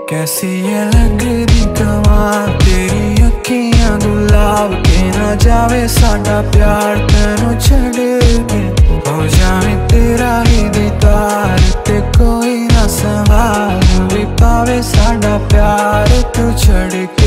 कैसी ये लगदी कमाल तेरी अखियां गुलाब के ना जावे साडा प्यार तेनू छड़ के हो जावे तेरा ही दीदार ते कोई ना सवाल भी पावे साडा प्यार तू छड़